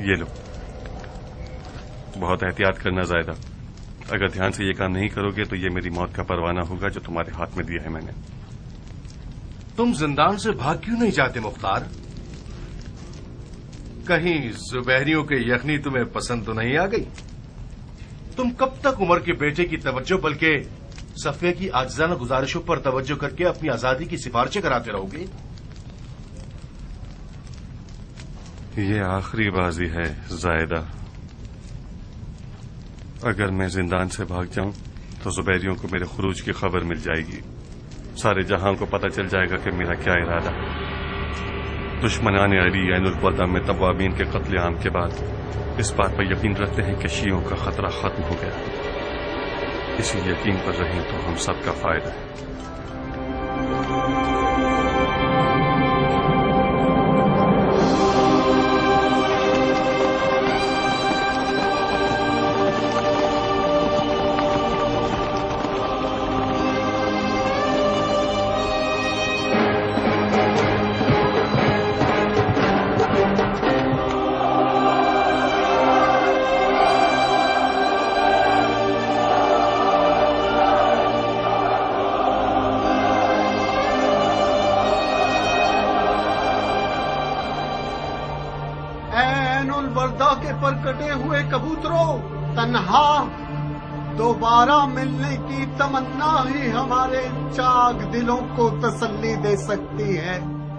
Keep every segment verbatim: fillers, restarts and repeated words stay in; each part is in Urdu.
یہ لو، بہت احتیاط کرنا زائدہ، اگر دھیان سے یہ کام نہیں کرو گے تو یہ میری موت کا پروانہ ہوگا جو تمہارے ہاتھ میں دیا ہے میں نے۔ تم زندان سے بھاگ کیوں نہیں جاتے مختار؟ کہیں زبیریوں کے یخنی تمہیں پسند تو نہیں آ گئی؟ تم کب تک عمر کے بیٹے کی توجہ بلکہ صفیہ کی عاجزانہ گزارشوں پر توجہ کر کے اپنی آزادی کی سفارشیں کراتے رہو گے؟ یہ آخری بازی ہے زائدہ، اگر میں زندان سے بھاگ جاؤں تو زبیریوں کو میرے خروج کی خبر مل جائے گی، سارے جہاں کو پتہ چل جائے گا کہ میرا کیا ارادہ ہے۔ دشمنان علی عین البلدہ میں توابین کے قتل عام کے بعد اس بات پر یقین رکھتے ہیں کہ شیعوں کا خطرہ ختم ہو گیا، اسی یقین پر رہیں تو ہم سب کا فائدہ ہے۔ پر کٹے ہوئے کبوتروں، تنہا دوبارہ ملنے کی تمنا ہی ہمارے چاک دلوں کو تسلی دے سکتی ہے۔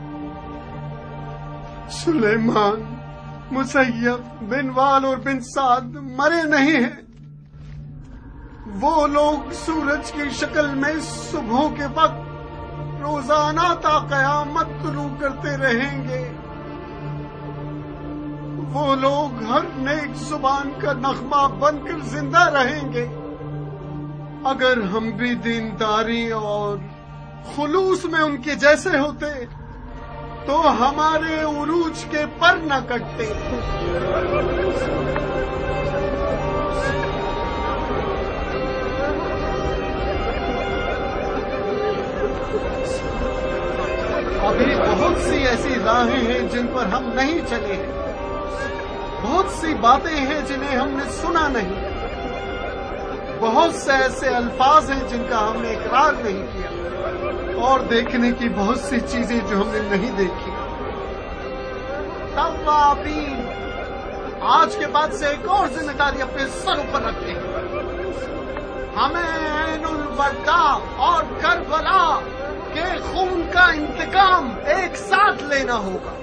سلیمان، مسیب، بن وال اور بن سعد مرے نہیں ہیں، وہ لوگ سورج کی شکل میں صبحوں کے وقت روزانہ تا قیامت طلوع کرتے رہیں گے، وہ لوگ ہر نیک زبان کا نغمہ بن کر زندہ رہیں گے۔ اگر ہم بھی دینداری اور خلوص میں ان کے جیسے ہوتے تو ہمارے عروج کے پر نہ کٹتے۔ ابھی بہت سی ایسی راہیں ہیں جن پر ہم نہیں چلے ہیں، بہت سی باتیں ہیں جنہیں ہم نے سنا نہیں، بہت سے ایسے الفاظ ہیں جن کا ہم نے اقرار نہیں کیا، اور دیکھنے کی بہت سی چیزیں جو ہم نے نہیں دیکھی۔ توابین آج کے بعد سے ایک اور ذمہ داری اپنے سروں پر رکھتے ہیں، ہمیں عین البلدہ اور کربلا کے خون کا انتقام ایک ساتھ لینا ہوگا۔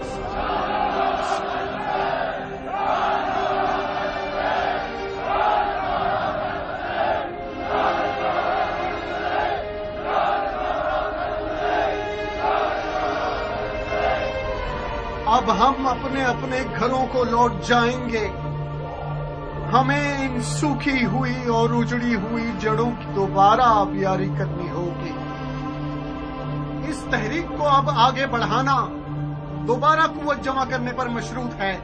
اب ہم اپنے اپنے گھروں کو لوٹ جائیں گے، ہمیں ان سوکھی ہوئی اور اجڑی ہوئی جڑوں کی دوبارہ آبیاری کرنی ہوگی۔ اس تحریک کو اب آگے بڑھانا دوبارہ قوت جمع کرنے پر مشروط ہے۔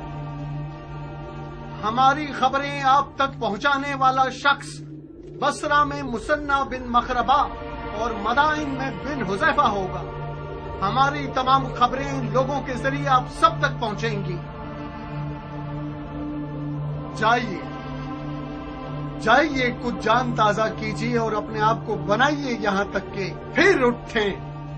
ہماری خبریں آپ تک پہنچانے والا شخص بصرہ میں مثنی بن مخربہ اور مدائن میں بن حذیفہ ہوگا۔ ہماری تمام خبریں ان لوگوں کے ذریعے آپ سب تک پہنچیں گی۔ جائیے جائیے کچھ جان تازہ کیجیے اور اپنے آپ کو بنائیے یہاں تک کہ پھر اٹھیں۔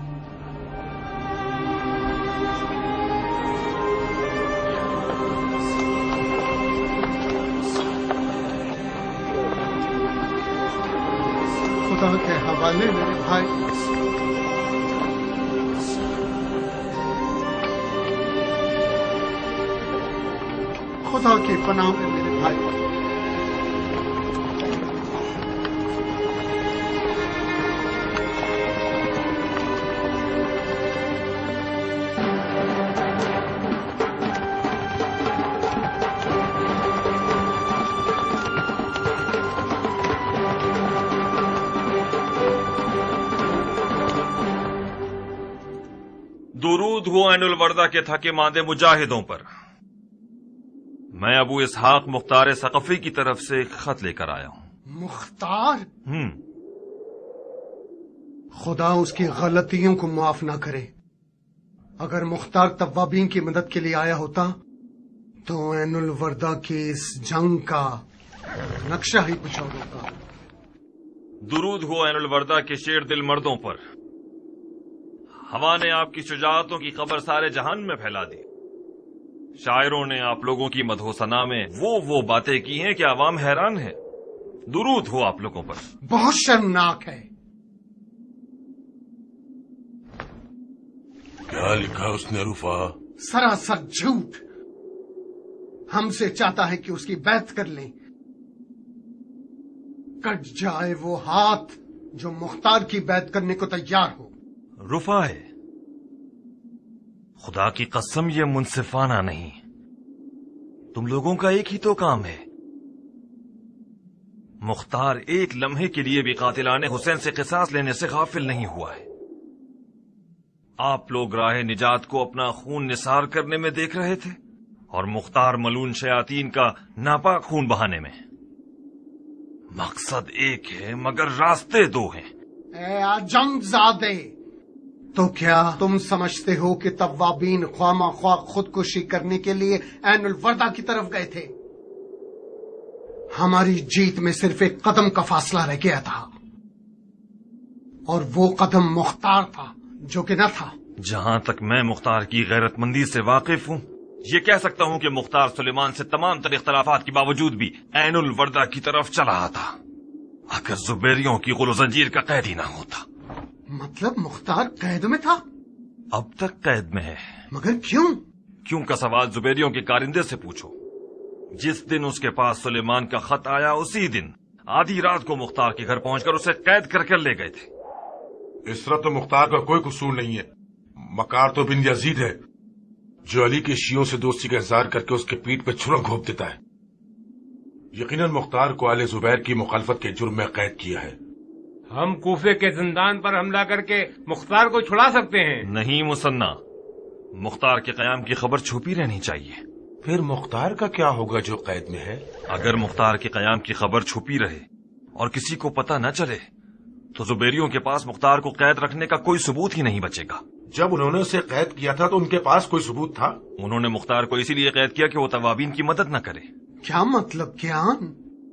خدا کے حوالے میرے بھائی، خدا کی پناہ میں میرے بھائی۔ درود ہو عین البلدہ کے تھکے ماندے مجاہدوں پر۔ میں ابو اسحاق مختار ثقفی کی طرف سے ایک خط لے کر آیا ہوں۔ مختار؟ ہم خدا اس کی غلطیوں کو معاف نہ کرے۔ اگر مختار توابین کی مدد کے لیے آیا ہوتا تو عین الوردہ کی اس جنگ کا نقشہ ہی کچھ اور ہوگا۔ درود ہو عین الوردہ کے شیر دل مردوں پر۔ ہوا نے آپ کی شجاعتوں کی خبر سارے جہان میں پھیلا دی۔ شاعروں نے آپ لوگوں کی مدح و ثنا میں وہ وہ باتیں کی ہیں کہ عوام حیران ہے۔ درود ہو آپ لوگوں پر۔ بہت شرمناک ہے۔ کیا لکھا اس نے رفا؟ سراسر جھوٹ۔ ہم سے چاہتا ہے کہ اس کی بیعت کر لیں، کٹ جائے وہ ہاتھ جو مختار کی بیعت کرنے کو تیار ہو۔ رفا ہے، خدا کی قسم یہ منصفانہ نہیں۔ تم لوگوں کا ایک ہی تو کام ہے۔ مختار ایک لمحے کے لیے بھی قاتلان حسین سے قصاص لینے سے غافل نہیں ہوا ہے۔ آپ لوگ راہ نجات کو اپنا خون نثار کرنے میں دیکھ رہے تھے اور مختار ملون شیاطین کا ناپاک خون بہانے میں۔ مقصد ایک ہے مگر راستے دو ہیں۔ اے آجنگ زادے، تو کیا تم سمجھتے ہو کہ توابین خواہ خواہ خودکشی کرنے کے لیے عین الوردہ کی طرف گئے تھے؟ ہماری جیت میں صرف ایک قدم کا فاصلہ رہ گیا تھا، اور وہ قدم مختار تھا جو کہ نہ تھا۔ جہاں تک میں مختار کی غیرت مندی سے واقف ہوں، یہ کہہ سکتا ہوں کہ مختار سلیمان سے تمام تر اختلافات کے باوجود بھی عین الوردہ کی طرف چلا تھا، اگر زبیریوں کی غل و زنجیر کا قید ہی نہ ہوتا۔ مطلب مختار قید میں تھا؟ اب تک قید میں ہے۔ مگر کیوں؟ کیوں کا سوال زبیریوں کے کارندے سے پوچھو۔ جس دن اس کے پاس سلیمان کا خط آیا اسی دن آدھی رات کو مختار کے گھر پہنچ کر اسے قید کر کر لے گئے تھے۔ اسرت و مختار کا کوئی قصور نہیں ہے، مکار تو بن یزید ہے جو علی کے شیعوں سے دوستی کا اظہار کر کے اس کے پیٹ پہ چھرا گھونپ دیتا ہے۔ یقیناً مختار کو آل زبیر کی مخالفت کے جرم میں قید کیا ہے۔ ہم کوفے کے زندان پر حملہ کر کے مختار کو چھڑا سکتے ہیں۔ نہیں مصنع، مختار کے قیام کی خبر چھپی رہنی چاہیے۔ پھر مختار کا کیا ہوگا جو قید میں ہے؟ اگر مختار کے قیام کی خبر چھپی رہے اور کسی کو پتہ نہ چلے تو زبیریوں کے پاس مختار کو قید رکھنے کا کوئی ثبوت ہی نہیں بچے گا۔ جب انہوں نے اسے قید کیا تھا تو ان کے پاس کوئی ثبوت تھا؟ انہوں نے مختار کو اسی لیے قید کیا کہ وہ توابین کی مدد نہ کرے۔ کیا مطلب کیان؟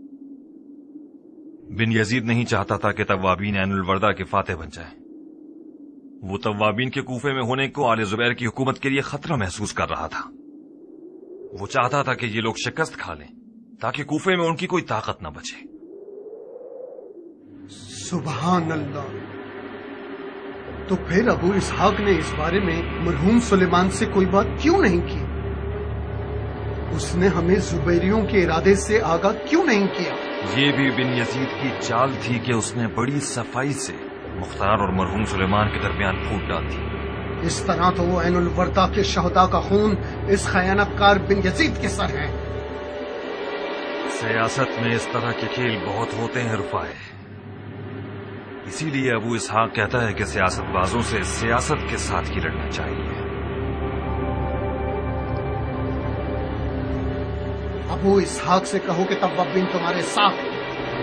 بن یزید نہیں چاہتا تھا کہ توابین عین الوردہ کے فاتح بن جائیں۔ وہ توابین کے کوفے میں ہونے کو آل زبیر کی حکومت کے لیے خطرہ محسوس کر رہا تھا۔ وہ چاہتا تھا کہ یہ لوگ شکست کھا لیں تاکہ کوفے میں ان کی کوئی طاقت نہ بچے۔ سبحان اللہ! تو پھر ابو اسحاق نے اس بارے میں مرحوم سلیمان سے کوئی بات کیوں نہیں کی؟ اس نے ہمیں زبیریوں کے ارادے سے آگاہ کیوں نہیں کیا؟ یہ بھی بن یزید کی چال تھی کہ اس نے بڑی صفائی سے مختار اور مرحوم سلیمان کے درمیان پھوٹ ڈال دی۔ اس طرح تو وہ عین الوردہ کے شہداء کا خون اس خیانت کار بن یزید کے سر ہے۔ سیاست میں اس طرح کے کھیل بہت ہوتے ہیں رفاع، اسی لیے ابو اسحاق کہتا ہے کہ سیاست بازوں سے سیاست کے ساتھ ہی لڑنا چاہیے۔ ابو اسحاق سے کہو کہ توابین تمہارے ساتھ ہیں۔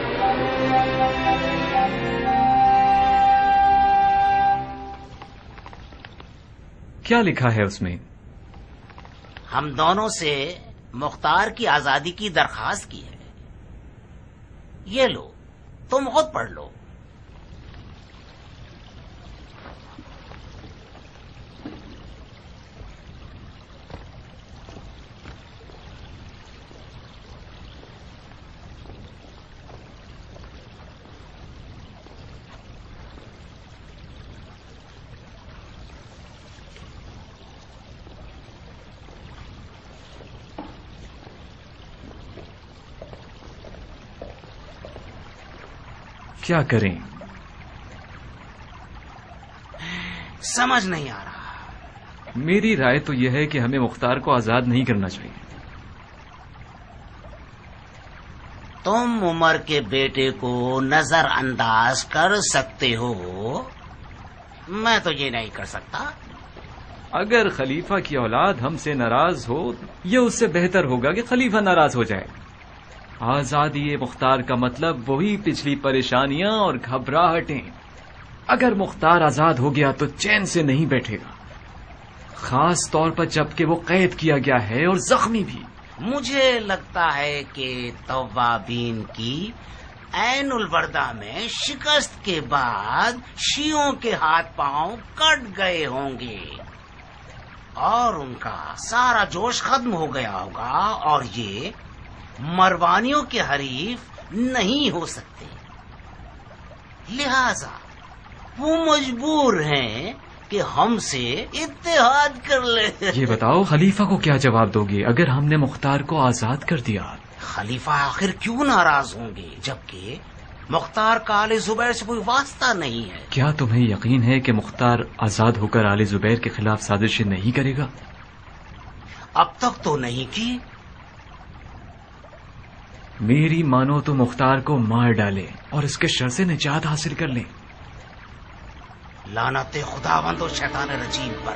کیا لکھا ہے اس میں؟ ہم دونوں سے مختار کی آزادی کی درخواست کی ہے۔ یہ لو، تم خود پڑھ لو۔ کیا کریں؟ سمجھ نہیں آ رہا۔ میری رائے تو یہ ہے کہ ہمیں مختار کو آزاد نہیں کرنا چاہیے۔ تم عمر کے بیٹے کو نظر انداز کر سکتے ہو، میں تو یہ نہیں کر سکتا۔ اگر خلیفہ کی اولاد ہم سے ناراض ہو، یہ اس سے بہتر ہوگا کہ خلیفہ ناراض ہو جائے۔ آزادی مختار کا مطلب وہی پچھلی پریشانیاں اور گھبراہٹیں۔ اگر مختار آزاد ہو گیا تو چین سے نہیں بیٹھے گا، خاص طور پر جب کہ وہ قید کیا گیا ہے اور زخمی بھی۔ مجھے لگتا ہے کہ توابین کی عین البردہ میں شکست کے بعد شیعوں کے ہاتھ پاؤں کٹ گئے ہوں گے اور ان کا سارا جوش ختم ہو گیا ہوگا اور یہ مروانیوں کے حریف نہیں ہو سکتے، لہذا وہ مجبور ہیں کہ ہم سے اتحاد کر لیں۔ یہ بتاؤ خلیفہ کو کیا جواب دو گے اگر ہم نے مختار کو آزاد کر دیا؟ خلیفہ آخر کیوں ناراض ہوں گے جبکہ مختار کا آل زبیر سے کوئی واسطہ نہیں ہے؟ کیا تمہیں یقین ہے کہ مختار آزاد ہو کر آل زبیر کے خلاف سازشیں نہیں کرے گا؟ اب تک تو نہیں کی۔ میری مانو تو مختار کو مار ڈالے اور اس کے شر سے نجات حاصل کر لیں۔ لعنت خداوند و شیطان رجیم پر۔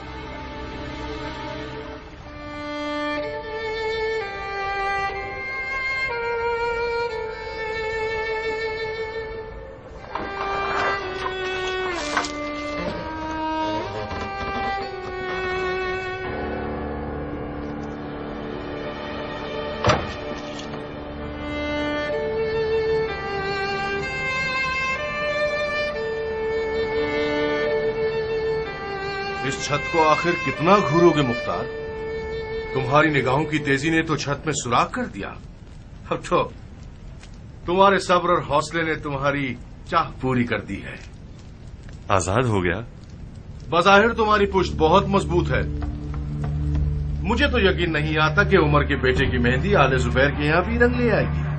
اس چھت کو آخر کتنا گھورو گے مختار؟ تمہاری نگاہوں کی تیزی نے تو چھت میں سوراخ کر دیا، اب تو تمہارے صبر اور حوصلے نے تمہاری چاہ پوری کر دی ہے۔ آزاد ہو گیا؟ بظاہر تمہاری پشت بہت مضبوط ہے، مجھے تو یقین نہیں آتا کہ عمر کے بیٹے کی مہندی آل زبیر کے یہاں بھی رنگ لے آئے گی۔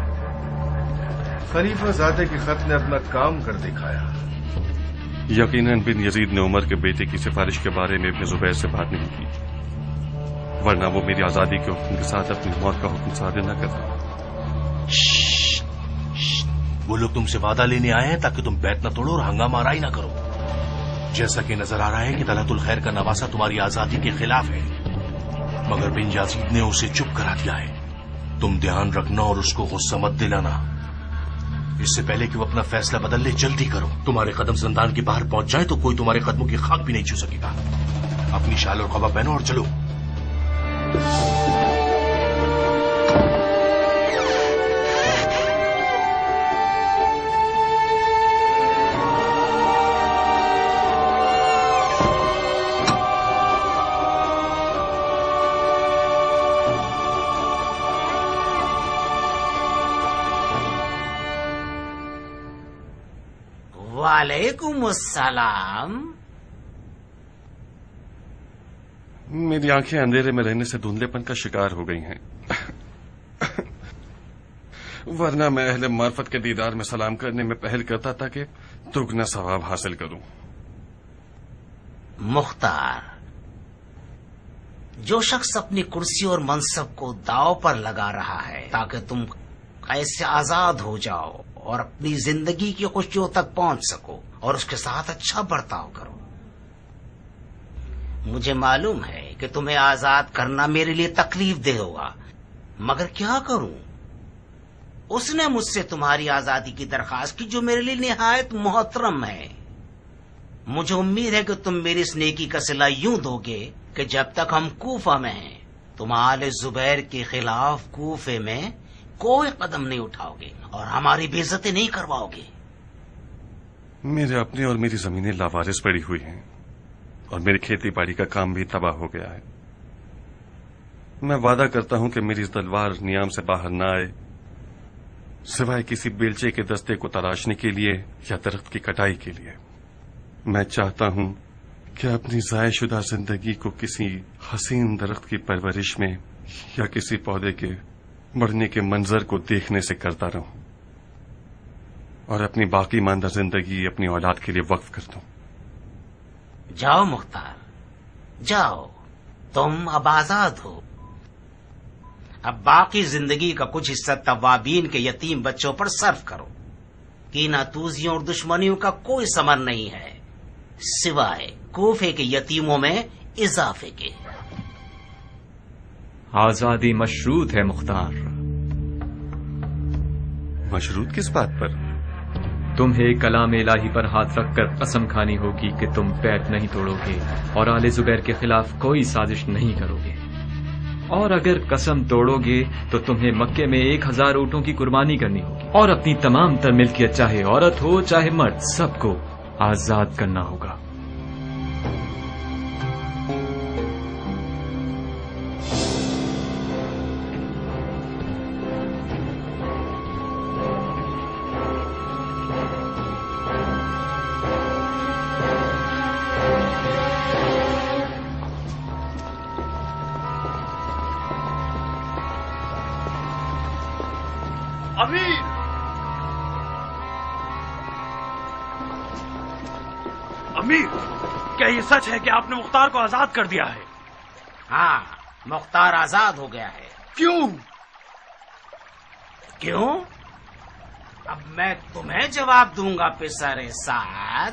خلیفہ زادے کے خط نے اپنا کام کر دکھایا۔ یقیناً بن یزید نے عمر کے بیٹے کی سفارش کے بارے میں ابن زبیر سے بات نہیں کی، ورنہ وہ میری آزادی کے حکم کے ساتھ اپنی موت کا حکم صادر نہ کرتا۔ وہ لوگ تم سے وعدہ لینے آئے ہیں تاکہ تم بیت نہ توڑو اور ہنگامہ آرائی نہ کرو۔ جیسا کہ نظر آ رہا ہے کہ طلعت الخیر کا نواسہ تمہاری آزادی کے خلاف ہے، مگر بن یزید نے اسے چپ کرا دیا ہے۔ تم دھیان رکھنا اور اس کو غصہ مت دلانا، اس سے پہلے کہ وہ اپنا فیصلہ بدل لے جلدی کرو۔ تمہارے قدم زندان کے باہر پہنچ جائیں تو کوئی تمہارے قدموں کی خاک بھی نہیں چھو سکے گا۔ اپنی شال اور قبا پہنو اور چلو۔ وعلیکم السلام۔ میری آنکھیں اندھیرے میں رہنے سے دھندلے پن کا شکار ہو گئی ہیں، ورنہ میں اہل معرفت کے دیدار میں سلام کرنے میں پہل کرتا تھا کہ دگنا ثواب حاصل کروں۔ مختار، جو شخص اپنی کرسی اور منصب کو داؤ پر لگا رہا ہے تاکہ تم ایسے آزاد ہو جاؤ اور اپنی زندگی کی خوشیوں تک پہنچ سکو اور اس کے ساتھ اچھا برتاؤ کرو، مجھے معلوم ہے کہ تمہیں آزاد کرنا میرے لیے تکلیف دہ ہوگا، مگر کیا کروں؟ اس نے مجھ سے تمہاری آزادی کی درخواست کی جو میرے لیے نہایت محترم ہے۔ مجھے امید ہے کہ تم میری اس نیکی کا صلہ یوں دو گے کہ جب تک ہم کوفہ میں ہیں تم آل زبیر کے خلاف کوفے میں کوئی قدم نہیں اٹھاؤ گے اور ہماری بے عزتی نہیں کرواؤ گے۔ میرے اپنے اور میری زمینیں لاوارث پڑی ہوئی ہیں اور میری کھیتی باڑی کا کام بھی تباہ ہو گیا ہے۔ میں وعدہ کرتا ہوں کہ میری اس تلوار نیام سے باہر نہ آئے سوائے کسی بیلچے کے دستے کو تراشنے کے لیے یا درخت کی کٹائی کے لیے۔ میں چاہتا ہوں کہ اپنی ضائع شدہ زندگی کو کسی حسین درخت کی پرورش میں یا کسی پودے کے بڑھنے کے منظر کو دیکھنے سے کرتا رہوں اور اپنی باقی ماندہ زندگی اپنی اولاد کے لیے وقف کر دوں۔ جاؤ مختار، جاؤ، تم اب آزاد ہو۔ اب باقی زندگی کا کچھ حصہ توابین کے یتیم بچوں پر صرف کرو۔ کینہ توزیوں اور دشمنیوں کا کوئی ثمر نہیں ہے سوائے کوفے کے یتیموں میں اضافے کے۔ آزادی مشروط ہے مختار۔ مشروط کس بات پر؟ تمہیں کلام الہی پر ہاتھ رکھ کر قسم کھانی ہوگی کہ تم بیعت نہیں توڑو گے اور آل زبیر کے خلاف کوئی سازش نہیں کرو گے۔ اور اگر قسم توڑو گے تو تمہیں مکے میں ایک ہزار اونٹوں کی قربانی کرنی ہوگی اور اپنی تمام تر ملکیت چاہے عورت ہو چاہے مرد سب کو آزاد کرنا ہوگا۔ امیر، امیر، کیا یہ سچ ہے کہ آپ نے مختار کو آزاد کر دیا ہے؟ ہاں، مختار آزاد ہو گیا ہے۔ کیوں؟ کیوں؟ اب میں تمہیں جواب دوں گا پسر سعد۔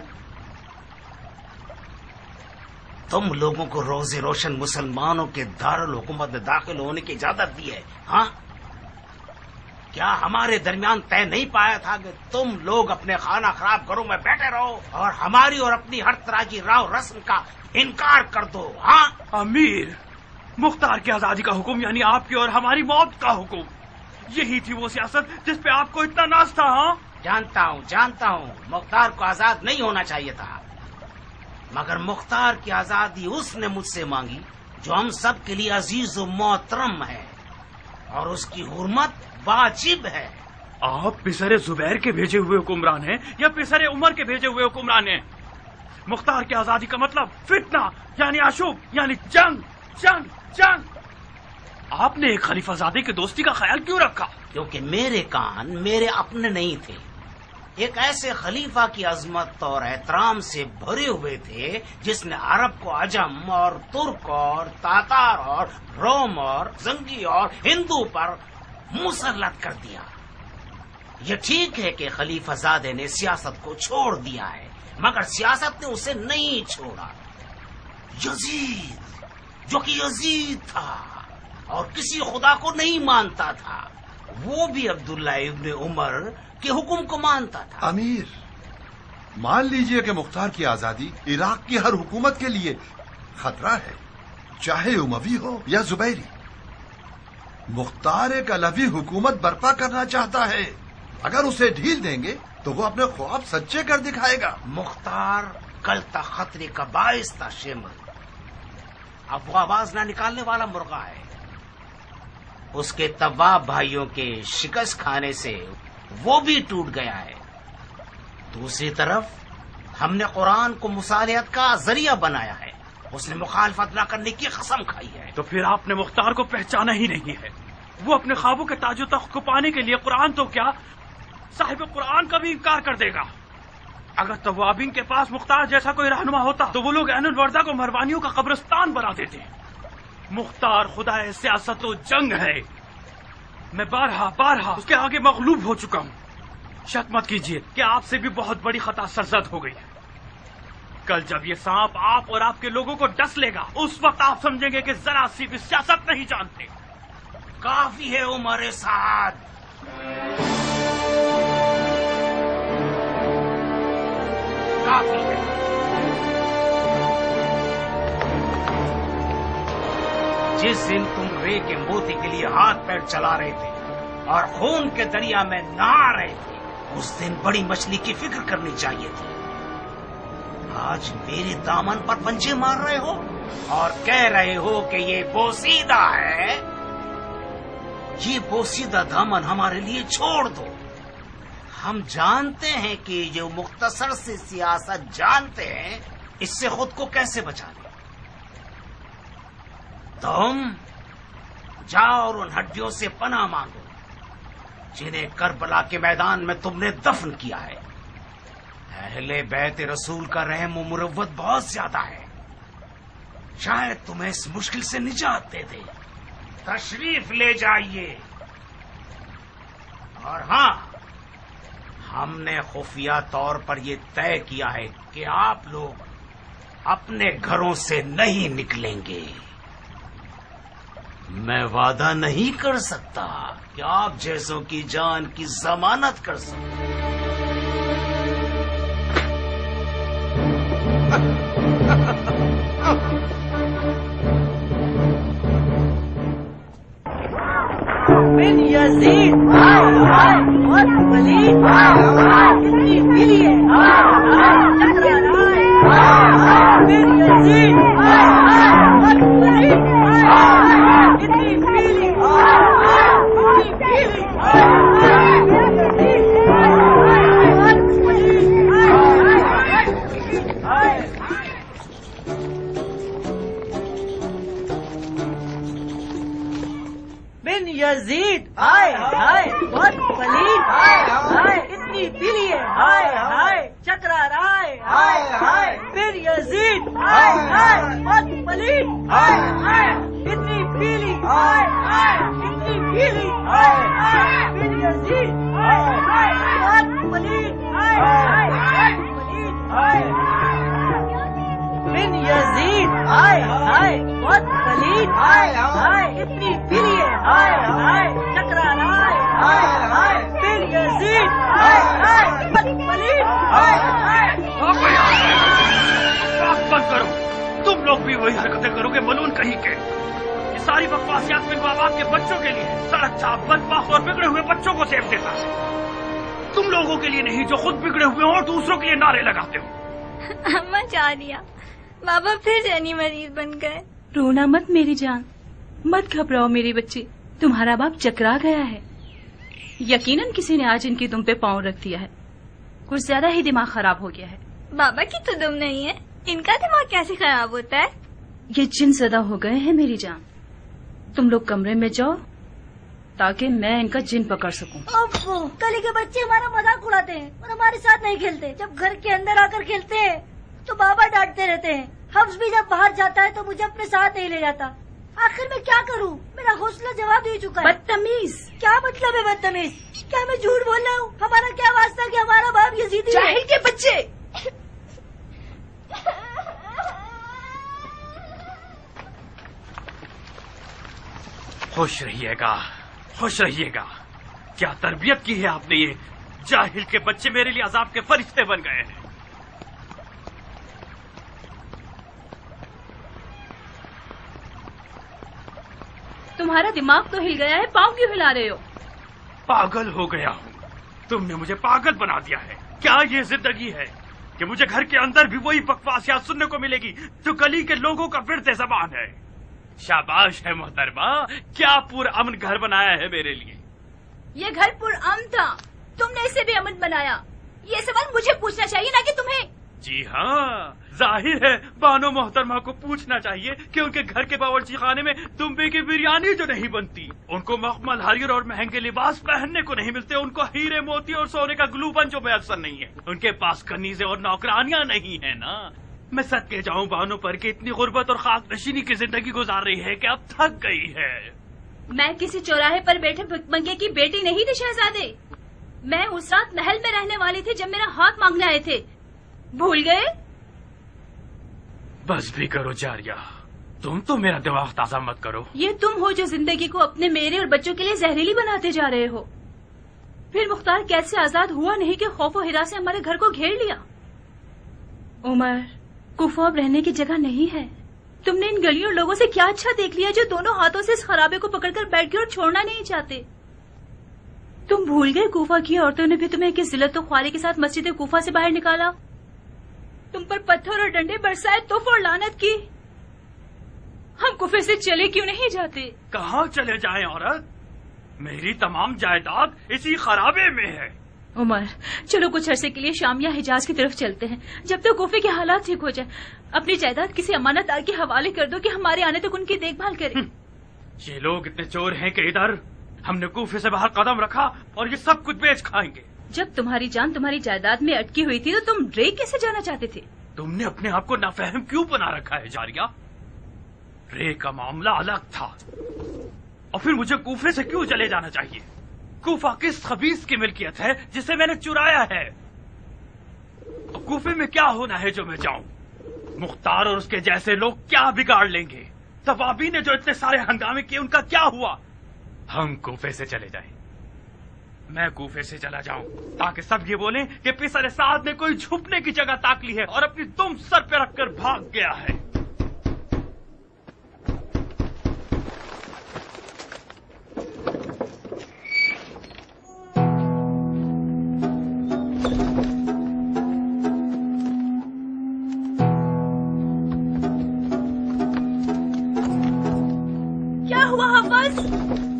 تم لوگوں کو روز روشن مسلمانوں کے دارالحکومت میں داخل ہونے کی اجازت دی ہے، ہاں؟ کیا ہمارے درمیان طے نہیں پایا تھا کہ تم لوگ اپنے خانہ خراب گھروں میں بیٹھے رہو اور ہماری اور اپنی ہر طرح کی راو رسم کا انکار کر دو، ہاں؟ امیر، مختار کی آزادی کا حکم یعنی آپ کی اور ہماری موت کا حکم، یہی تھی وہ سیاست جس پہ آپ کو اتنا ناز تھا، ہاں؟ جانتا ہوں جانتا ہوں مختار کو آزاد نہیں ہونا چاہیے تھا، مگر مختار کی آزادی اس نے مجھ سے مانگی جو ہم سب کے لیے عزیز و محترم ہے، اور اس کی حرمت واجب ہے۔ آپ پسر زبیر کے بھیجے ہوئے حکمران ہیں یا پسر عمر کے بھیجے ہوئے حکمران ہیں؟ مختار کی آزادی کا مطلب فتنہ یعنی آشوب یعنی جنگ جنگ جنگ۔ آپ نے ایک خلیفہ زادے کی دوستی کا خیال کیوں رکھا؟ کیونکہ میرے کان میرے اپنے نہیں تھے، ایک ایسے خلیفہ کی عظمت اور احترام سے بھرے ہوئے تھے جس نے عرب کو عجم اور ترک اور تاتار اور روم اور زنگی اور ہندو پر مسلط کر دیا۔ یہ ٹھیک ہے کہ خلیفہ زادے نے سیاست کو چھوڑ دیا ہے، مگر سیاست نے اسے نہیں چھوڑا۔ یزید جو کہ یزید تھا اور کسی خدا کو نہیں مانتا تھا، وہ بھی عبداللہ ابن عمر کے حکم کو مانتا تھا۔ امیر، مان لیجئے کہ مختار کی آزادی عراق کی ہر حکومت کے لیے خطرہ ہے، چاہے اموی ہو یا زبیری۔ مختار ایک علوی حکومت برپا کرنا چاہتا ہے، اگر اسے ڈھیل دیں گے تو وہ اپنے خواب سچے کر دکھائے گا۔ مختار کل تک خطرے کا باعث تھا شیمل، اب وہ آواز نہ نکالنے والا مرغا ہے۔ اس کے طواب بھائیوں کے شکست کھانے سے وہ بھی ٹوٹ گیا ہے۔ دوسری طرف ہم نے قرآن کو مصالحت کا ذریعہ بنایا ہے، اس نے مخالفت نہ کرنے کی قسم کھائی ہے۔ تو پھر آپ نے مختار کو پہچانا ہی نہیں ہے۔ وہ اپنے خوابوں کے تاج و تخت کو پانے کے لیے قرآن تو کیا صاحب قرآن کا بھی انکار کر دے گا۔ اگر توابین کے پاس مختار جیسا کوئی رہنما ہوتا تو وہ لوگ عین الوردہ کو مہربانیوں کا قبرستان بنا دیتے۔ مختار خدا سیاست و جنگ ہے، میں بارہا بارہا اس کے آگے مغلوب ہو چکا ہوں۔ شک مت کیجیے کہ آپ سے بھی بہت بڑی خطا سرزد ہو گئی ہے۔ کل جب یہ سانپ آپ اور آپ کے لوگوں کو ڈس لے گا، اس وقت آپ سمجھیں گے کہ ذرا سی بھی سیاست نہیں جانتے۔ کافی ہے عمر سعد، کافی ہے۔ جس دن تم رے کے موتی کے لیے ہاتھ پیر چلا رہے تھے اور خون کے دریا میں نہا رہے تھے، اس دن بڑی مچھلی کی فکر کرنی چاہیے تھی۔ آج میرے دامن پر پنجے مار رہے ہو اور کہہ رہے ہو کہ یہ بوسیدہ ہے۔ یہ بوسیدہ دامن ہمارے لیے چھوڑ دو۔ ہم جانتے ہیں کہ جو مختصر سے سیاست جانتے ہیں اس سے خود کو کیسے بچا لیں۔ تم جاؤ اور ان ہڈیوں سے پناہ مانگو جنہیں کربلا کے میدان میں تم نے دفن کیا ہے۔ اہل بیت رسول کا رحم و مروت بہت زیادہ ہے، شاید تمہیں اس مشکل سے نجات دے دے۔ تشریف لے جائیے۔ اور ہاں، ہم نے خفیہ طور پر یہ طے کیا ہے کہ آپ لوگ اپنے گھروں سے نہیں نکلیں گے۔ میں وعدہ نہیں کر سکتا کہ آپ جیسوں کی جان کی ضمانت کر سکوں۔ بن یزید ہائے ہائے بہت پلید کتنی پیلی ہے چکرا رائے بن یزید ہائے ہائے بہت پلید کتنی پیلی کتنی پیلی بن یزید ہائے ہائے بہت پلید ہائے اتنی پیلی ہے ہائے ہائے چکرا رائے ہائے ہائے بن یزید ہائے ہائے بہت پلید ہائے ہائے اتنی پیلی ہائے ہائے اتنی پیلی ہائے ہائے بن یزید ہائے ہائے بہت پلید ہائے ہائے بہت پلید ہائے بن یزید ہائے ہائے بہت پلید ہائے ہائے اتنی پیلی ہے ہائے ہائے چکرا رائے ہائے ہائے بن یزید ہائے ہائے بہت پلید ہائے ہائے بند کرو، تم لوگ بھی وہی حرکتیں کرو گے ملون کہیں کے. یہ ساری بکواسیات میرے ماں باپ کے بچوں کے لیے سڑک چاپ بدبخت اور بگڑے ہوئے بچوں کو سیف دیتا ہے، تم لوگوں کے لیے نہیں جو خود بگڑے ہوئے ہوں اور دوسروں کے لیے نعرے لگاتے ہو. اماں جانیا بابا پھر جانی مریض بن گئے. رونا مت میری جان، مت گھبراؤ میری بچی، تمہارا باپ چکرا گیا ہے. یقیناً کسی نے آج ان کی دم پہ پاؤں رکھ دیا ہے، کچھ زیادہ ہی دماغ خراب ہو گیا ہے. بابا کی تو دم نہیں ہے، ان کا دماغ کیسے خراب ہوتا ہے؟ یہ جن زدہ ہو گئے ہیں میری جان. تم لوگ کمرے میں جاؤ تاکہ میں ان کا جن پکڑ سکوں. ابو کلی کے بچے ہمارا مذاق اڑاتے ہیں اور ہمارے ساتھ نہیں کھیلتے. جب گھر کے اندر آ کر کھیلتے ہیں تو بابا ڈانٹتے رہتے ہیں. حفظ بھی جب باہر جاتا ہے تو مجھے اپنے ساتھ نہیں لے جاتا. آخر میں کیا کروں؟ میرا حوصلہ جواب دے چکا ہے. بدتمیز! کیا مطلب ہے بدتمیز؟ کیا میں جھوٹ بول رہا ہوں؟ ہمارا کیا واسطہ کہ ہمارا باپ یزیدی ہے؟ جاہل کے بچے! خوش رہیے گا، خوش رہیے گا. کیا تربیت کی ہے آپ نے، یہ جاہل کے بچے میرے لیے عذاب کے فرشتے بن گئے ہیں. تمہارا دماغ تو ہل گیا ہے، پاؤں کیوں ہلا رہے ہو؟ پاگل ہو گیا ہوں، تم نے مجھے پاگل بنا دیا ہے. کیا یہ زندگی ہے کہ مجھے گھر کے اندر بھی وہی بکواسیات سننے کو ملے گی جو گلی کے لوگوں کا ورد زبان ہے؟ شاباش ہے محترمہ، کیا پر امن گھر بنایا ہے میرے لیے. یہ گھر پر امن تھا، تم نے اسے بھی امن بنایا. یہ سوال مجھے پوچھنا چاہیے نہ کہ تمہیں. جی ہاں، ظاہر ہے بانو محترمہ کو پوچھنا چاہیے کہ ان کے گھر کے باورچی خانے میں تنبے کی بریانی جو نہیں بنتی، ان کو مخمل حریر اور مہنگے لباس پہننے کو نہیں ملتے، ان کو ہیرے موتی اور سونے کا گلوبن جو میسر نہیں ہے، ان کے پاس کنیزیں اور نوکرانیاں نہیں ہیں نا. میں صدقے جاؤں بانو پر کہ اتنی غربت اور خاک نشینی کی زندگی گزار رہی ہے کہ اب تھک گئی ہے. میں کسی چوراہے پر بیٹھے بھکمنگے کی بیٹی نہیں تھی شہزادے. میں اس رات محل میں رہنے والی تھی جب میرا ہاتھ مانگنے آئے تھے. بھول گئے؟ بس بھی کرو جاریہ، تم تو میرا دماغ تازہ مت کرو. یہ تم ہو جو زندگی کو اپنے میرے اور بچوں کے لیے زہریلی بناتے جا رہے ہو. پھر مختار کیسے آزاد ہوا نہیں کہ خوف و ہراس سے ہمارے گھر کو گھیر لیا. عمر، کوفہ اب رہنے کی جگہ نہیں ہے. تم نے ان گلیوں اور لوگوں سے کیا اچھا دیکھ لیا جو دونوں ہاتھوں سے اس خرابے کو پکڑ کر بیٹھ گئے اور چھوڑنا نہیں چاہتے. تم بھول گئے کوفہ کی عورتوں نے بھی تمہیں کس ذلت و خواری کے ساتھ مسجد کوفہ سے باہر نکالا، تم پر پتھر اور ڈنڈے برسائے، توف اور لعنت کی. ہم کوفے سے چلے کیوں نہیں جاتے؟ کہاں چلے جائیں عورت؟ میری تمام جائیداد اسی خرابے میں ہے. عمر چلو کچھ عرصے کے لیے شام یا حجاز کی طرف چلتے ہیں جب تک کوفے کے حالات ٹھیک ہو جائے. اپنی جائیداد کسی امانت دار کے حوالے کر دو کہ ہمارے آنے تک ان کی دیکھ بھال کرے. یہ لوگ اتنے چور ہیں کہ ادھر ہم نے کوفے سے باہر قدم رکھا اور یہ سب کچھ بیچ کھائیں گے. جب تمہاری جان تمہاری جائیداد میں اٹکی ہوئی تھی تو تم رے کیسے جانا چاہتے تھے؟ تم نے اپنے آپ کو نافہم کیوں بنا رکھا ہے جاریہ؟ رے کا معاملہ الگ تھا، اور پھر مجھے کوفے سے کیوں چلے جانا چاہیے؟ کوفہ کس خبیث کی ملکیت ہے جسے میں نے چرایا ہے؟ اور کوفے میں کیا ہونا ہے جو میں جاؤں؟ مختار اور اس کے جیسے لوگ کیا بگاڑ لیں گے؟ توابی نے جو اتنے سارے ہنگامے کیے ان کا کیا ہوا؟ ہم کوفے سے چلے جائیں، میں کوفے سے چلا جاؤں تاکہ سب یہ بولیں کہ پسر سعد نے کوئی چھپنے کی جگہ تاک لی ہے اور اپنی دم سر پہ رکھ کر بھاگ گیا ہے.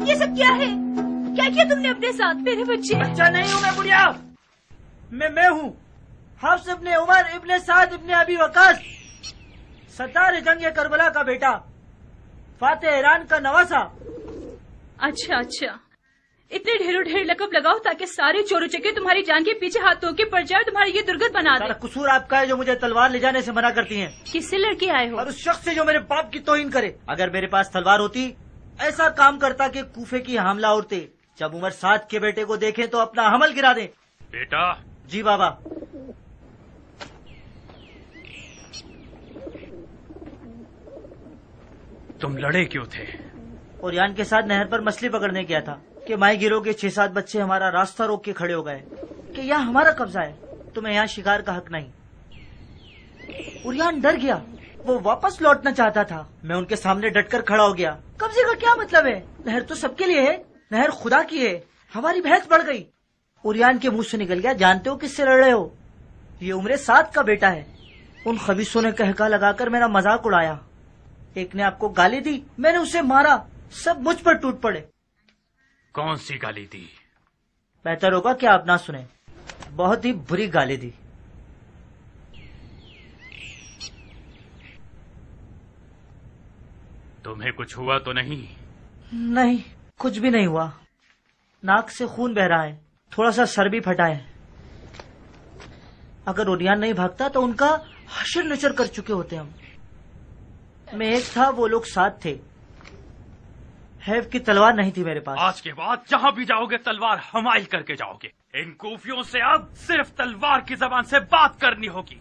یہ سب کیا ہے؟ کیا کیا تم نے اپنے ساتھ؟ میرے بچے بچہ نہیں ہوں میں بڑھیا، میں میں ہوں حفص ابن عمر ابن سعد ابن ابی وقاص، ستار جنگ کربلا کا بیٹا، فاتح ایران کا نواسا۔ اچھا اچھا، اتنے ڈھیروں ڈھیر لقب لگاؤ تاکہ سارے چورو چکے تمہاری جان کے پیچھے ہاتھ دھو کے پڑ جائے اور تمہاری یہ درگت بنا دے۔ قصور آپ کا ہے جو مجھے تلوار لے جانے سے منع کرتی ہیں۔ کس سے لڑکے آئے ہو؟ اور اس شخص سے جو میرے باپ کی توہین کرے۔ اگر میرے پاس تلوار ہوتی ایسا کام کرتا کہ کوفے کی حاملہ عورتیں جب عمر سعد کے بیٹے کو دیکھیں تو اپنا حمل گرا دیں۔ بیٹا جی بابا۔ تم لڑے کیوں تھے؟ اوریان کے ساتھ نہر پر مچھلی پکڑنے گیا تھا کہ مائی گیرو کے چھ سات بچے ہمارا راستہ روک کے کھڑے ہو گئے کہ یہاں ہمارا قبضہ ہے، تمہیں یہاں شکار کا حق نہیں۔ اوریان ڈر گیا، وہ واپس لوٹنا چاہتا تھا، میں ان کے سامنے ڈٹ کر کھڑا ہو گیا۔ قبضے کا کیا مطلب ہے؟ نہر تو سب کے لیے ہے، نہر خدا کی ہے۔ ہماری بحث بڑھ گئی، اوریان کے منہ سے نکل گیا، جانتے ہو کس سے لڑ رہے ہو؟ یہ عمر سعد کا بیٹا ہے۔ ان خبیثوں نے کہکا لگا کر میرا مذاق اڑایا، ایک نے آپ کو گالی دی، میں نے اسے مارا، سب مجھ پر ٹوٹ پڑے۔ کون سی گالی دی؟ بہتر ہوگا کہ آپ نہ سنیں، بہت ہی بری گالی دی۔ تمہیں کچھ ہوا تو نہیں؟ نہیں، کچھ بھی نہیں ہوا، ناک سے خون بہ رہا ہے، تھوڑا سا سر بھی پھٹا ہے۔ اگر اوریان نہیں بھاگتا تو ان کا حشر نشر کر چکے ہوتے ہم۔ میں ایک تھا، وہ لوگ ساتھ تھے، حیف کی تلوار نہیں تھی میرے پاس۔ آج کے بعد جہاں بھی جاؤ گے تلوار حمائل کر کے جاؤ گے۔ ان کوفیوں سے اب صرف تلوار کی زبان سے بات کرنی ہوگی۔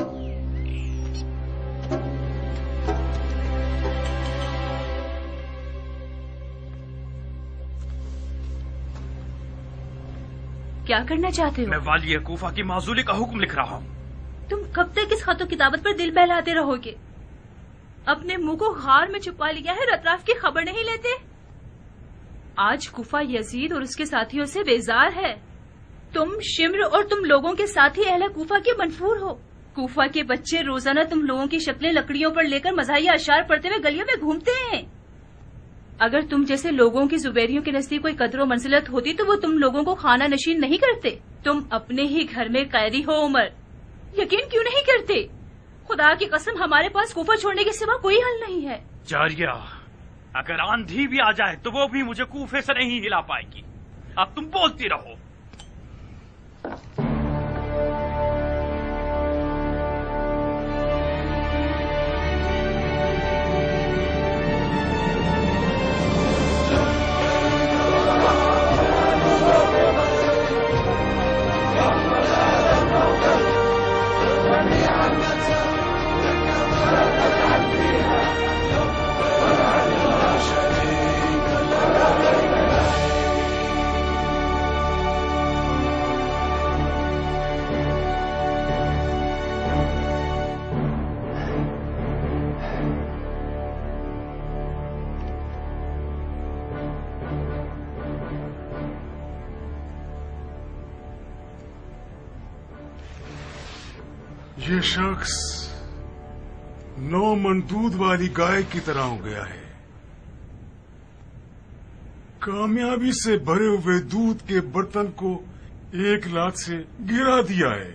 کیا کرنا چاہتے ہو؟ میں والی کوفہ کی معزولی کا حکم لکھ رہا ہوں۔ تم کب تک اس خط و کتابت پر دل بہلاتے رہو گے؟ اپنے منہ کو غار میں چھپا لیا ہے اور اطراف کی خبر نہیں لیتے؟ آج کوفہ یزید اور اس کے ساتھیوں سے بیزار ہے۔ تم شمر اور تم لوگوں کے ساتھی اہل کوفہ کے منفور ہو۔ کوفہ کے بچے روزانہ تم لوگوں کی شکلیں لکڑیوں پر لے کر مزاحیہ اشعار پڑھتے ہوئے گلیوں میں گھومتے ہیں۔ اگر تم جیسے لوگوں کی زبیریوں کے نزدیک کوئی قدر و منزلت ہوتی تو وہ تم لوگوں کو خانہ نشین نہیں کرتے۔ تم اپنے ہی گھر میں قیدی ہو عمر، یقین کیوں نہیں کرتے؟ خدا کی قسم ہمارے پاس کوفہ چھوڑنے کے سوا کوئی حل نہیں ہے۔ جاریہ، اگر آندھی بھی آ جائے تو وہ بھی مجھے کوفے سے نہیں ہلا پائے گی۔ اب تم بولتی رہو۔ یہ شخص نو من دودھ والی گائے کی طرح ہو گیا ہے، کامیابی سے بھرے ہوئے دودھ کے برتن کو ایک لات سے گرا دیا ہے۔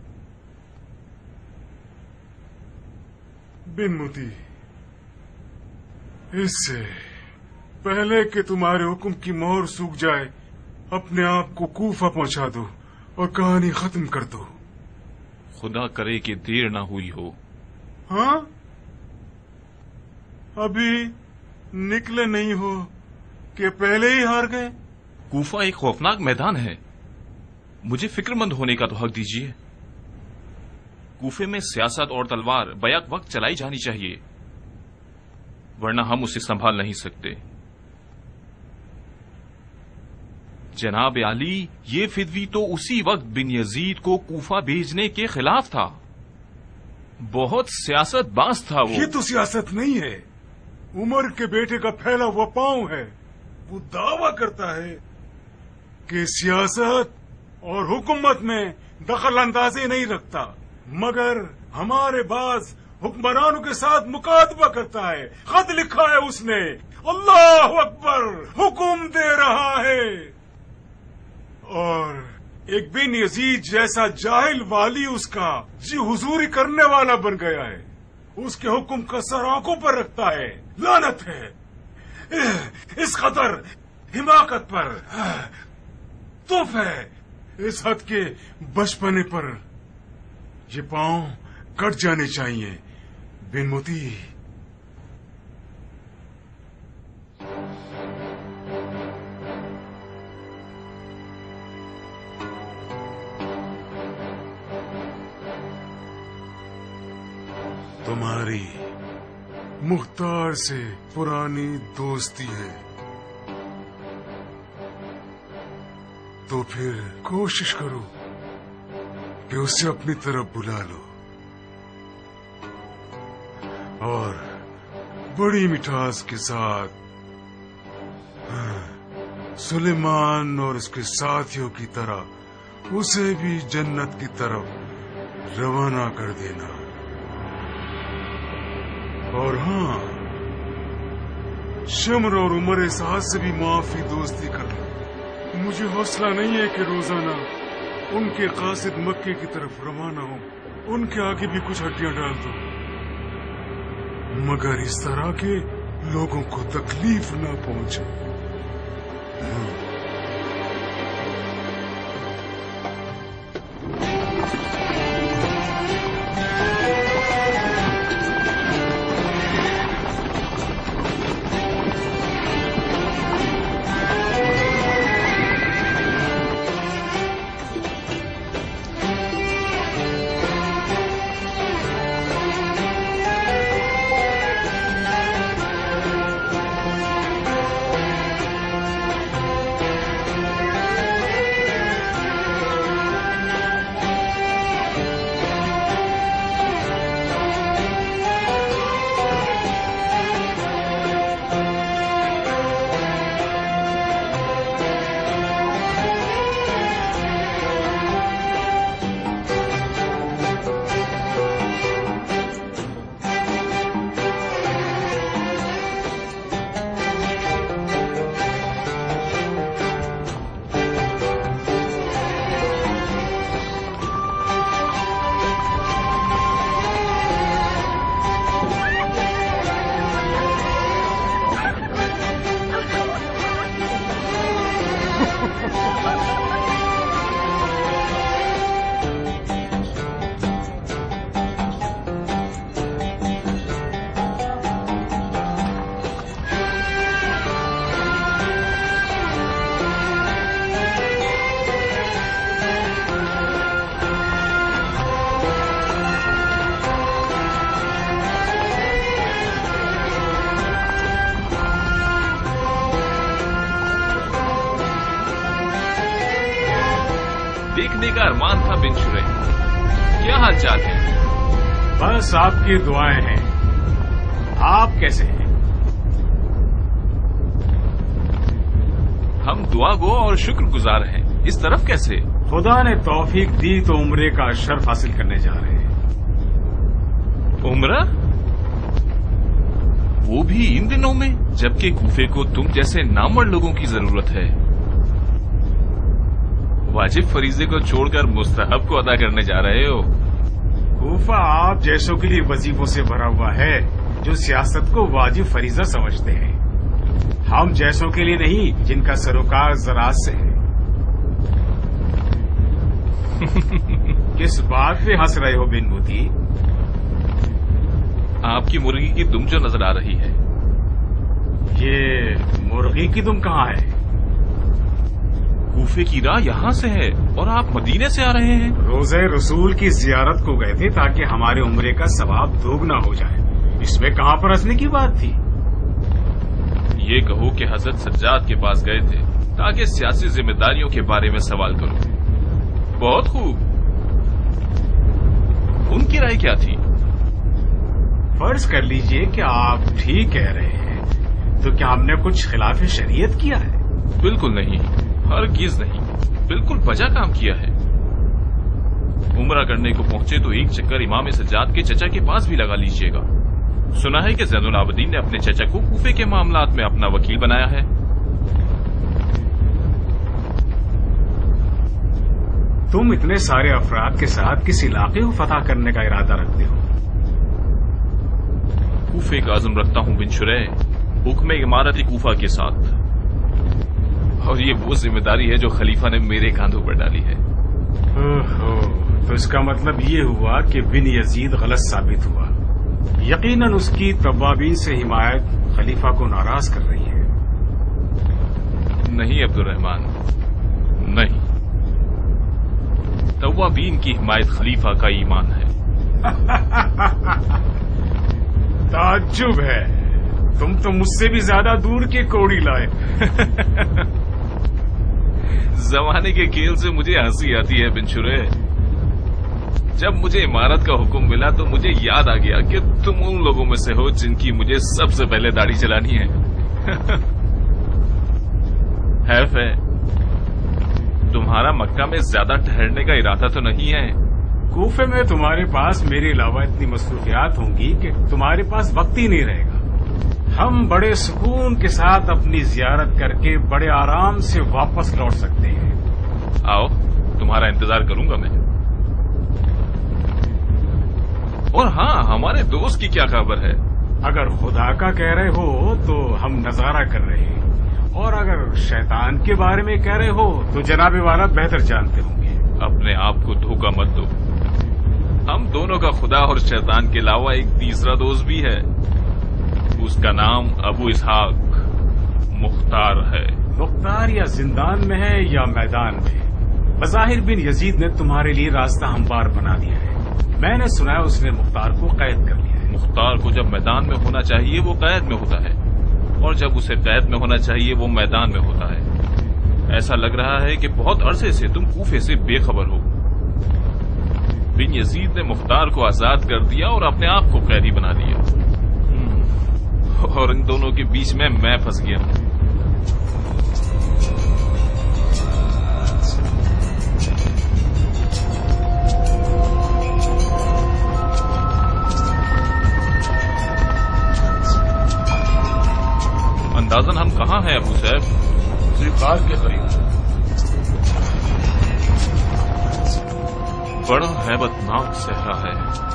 بن متی، اس سے پہلے کہ تمہارے حکم کی مہر سوکھ جائے اپنے آپ کو کوفہ پہنچا دو اور کہانی ختم کر دو۔ خدا کرے کہ دیر نہ ہوئی ہو۔ ہاں، ابھی نکلے نہیں ہو کہ پہلے ہی ہار گئے؟ کوفہ ایک خوفناک میدان ہے، مجھے فکر مند ہونے کا تو حق دیجیے۔ کوفے میں سیاست اور تلوار بیک وقت چلائی جانی چاہیے، ورنہ ہم اسے سنبھال نہیں سکتے۔ جناب علی، یہ فدوی تو اسی وقت بن یزید کو کوفہ بھیجنے کے خلاف تھا، بہت سیاست باز تھا وہ۔ یہ تو سیاست نہیں ہے، عمر کے بیٹے کا پھیلا ہوا پاؤں ہے۔ وہ دعویٰ کرتا ہے کہ سیاست اور حکومت میں دخل اندازی نہیں رکھتا، مگر ہمارے بعض حکمرانوں کے ساتھ مکاتبہ کرتا ہے۔ خط لکھا ہے اس نے، اللہ اکبر، حکومت ایک بن یزید جیسا جاہل والی اس کا جی حضوری کرنے والا بن گیا ہے، اس کے حکم کا سر آنکھوں پر رکھتا ہے. لعنت ہے اس قدر حماقت پر، توف ہے اس حد کے بچپنے پر. یہ پاؤں کٹ جانے چاہیے بن موتی. تمہاری مختار سے پرانی دوستی ہے تو پھر کوشش کرو کہ اسے اپنی طرف بلا لو اور بڑی مٹھاس کے ساتھ سلیمان اور اس کے ساتھیوں کی طرح اسے بھی جنت کی طرف روانہ کر دینا. اور ہاں، شمر اور عمر سعد سے بھی معافی دوستی کر لو. مجھے حوصلہ نہیں ہے کہ روزانہ ان کے قاصد مکے کی طرف روانہ ہوں. ان کے آگے بھی کچھ ہڈیاں ڈال دو، مگر اس طرح کے لوگوں کو تکلیف نہ پہنچے. دیکھنے کا ارمان تھا بن شریح، کیا حال چال ہے؟ بس آپ کی دعائیں ہیں. آپ کیسے ہیں؟ ہم دعا گو اور شکر گزار ہیں. اس طرف کیسے؟ خدا نے توفیق دی تو عمرے کا شرف حاصل کرنے جا رہے ہیں. عمرہ؟ وہ بھی ان دنوں میں، جبکہ کوفے کو تم جیسے نامور لوگوں کی ضرورت ہے. واجب فریضے کو چھوڑ کر مستحب کو ادا کرنے جا رہے ہو. کوفہ آپ جیسوں کے لیے وظیفوں سے بھرا ہوا ہے جو سیاست کو واجب فریضہ سمجھتے ہیں. ہم جیسوں کے لیے نہیں جن کا سروکار زراعت سے ہے. کس بات پہ ہنس رہے ہو بن موتی؟ آپ کی مرغی کی دم جو نظر آ رہی ہے. یہ مرغی کی دم کہاں ہے؟ کوفے کی راہ یہاں سے ہے اور آپ مدینے سے آ رہے ہیں. روزہ رسول کی زیارت کو گئے تھے تاکہ ہمارے عمرے کا ثواب دوگنا ہو جائے. اس میں کہاں پر ہنسنے کی بات تھی؟ یہ کہو کہ حضرت سجاد کے پاس گئے تھے تاکہ سیاسی ذمہ داریوں کے بارے میں سوال کرو. بہت خوب. ان کی رائے کیا تھی؟ فرض کر لیجئے کہ آپ ٹھیک کہہ رہے ہیں، تو کیا ہم نے کچھ خلاف شریعت کیا ہے؟ بالکل نہیں، ہرگز نہیں. بالکل بجا کام کیا ہے. عمرہ کرنے کو پہنچے تو ایک چکر امام سجاد کے چچا کے پاس بھی لگا لیجیے گا. سنا ہے کہ زین العابدین نے اپنے چچا کو کوفے کے معاملات میں اپنا وکیل بنایا ہے. تم اتنے سارے افراد کے ساتھ کس علاقے کو فتح کرنے کا ارادہ رکھتے ہو؟ کوفے کا عزم رکھتا ہوں بن شریح، حکم عمارت کوفہ کے ساتھ، اور یہ وہ ذمہ داری ہے جو خلیفہ نے میرے کاندھوں پر ڈالی ہے۔ اوہو، تو اس کا مطلب یہ ہوا کہ بن یزید غلط ثابت ہوا۔ یقیناً اس کی توابین سے حمایت خلیفہ کو ناراض کر رہی ہے۔ نہیں عبد الرحمان، نہیں، توابین کی حمایت خلیفہ کا ایمان ہے۔ تعجب ہے، تم تو مجھ سے بھی زیادہ دور کے کوڑی لائے۔ زمانے کے کھیل سے مجھے ہنسی آتی ہے بن شریح۔ جب مجھے عمارت کا حکم ملا تو مجھے یاد آ گیا کہ تم ان لوگوں میں سے ہو جن کی مجھے سب سے پہلے داڑھی چلانی ہے۔ حیف ہے، تمہارا مکہ میں زیادہ ٹھہرنے کا ارادہ تو نہیں ہے؟ کوفے میں تمہارے پاس میرے علاوہ اتنی مصروفیات ہوں گی کہ تمہارے پاس وقت ہی نہیں رہے گا۔ ہم بڑے سکون کے ساتھ اپنی زیارت کر کے بڑے آرام سے واپس لوٹ سکتے ہیں۔ آؤ، تمہارا انتظار کروں گا میں۔ اور ہاں، ہمارے دوست کی کیا خبر ہے؟ اگر خدا کا کہہ رہے ہو تو ہم نظارہ کر رہے ہیں، اور اگر شیطان کے بارے میں کہہ رہے ہو تو جناب والا بہتر جانتے ہوں گے۔ اپنے آپ کو دھوکہ مت دو، ہم دونوں کا خدا اور شیطان کے علاوہ ایک تیسرا دوست بھی ہے، اس کا نام ابو اسحاق مختار ہے۔ مختار یا زندان میں ہے یا میدان میں، بظاہر بن یزید نے تمہارے لیے راستہ ہموار بنا دیا ہے۔ میں نے سنا ہے اس نے مختار کو قید کر لیا ہے۔ مختار کو جب میدان میں ہونا چاہیے وہ قید میں ہوتا ہے، اور جب اسے قید میں ہونا چاہیے وہ میدان میں ہوتا ہے۔ ایسا لگ رہا ہے کہ بہت عرصے سے تم کوفے سے بے خبر ہو۔ بن یزید نے مختار کو آزاد کر دیا اور اپنے آپ کو قیدی بنا دیا، اور ان دونوں کے بیچ میں میں پھنس گیا ہوں۔ اندازن ہم کہاں ہیں ابو صاحب؟ ذیقار کے قریب۔ بڑا ہیبت ناک صحرا ہے۔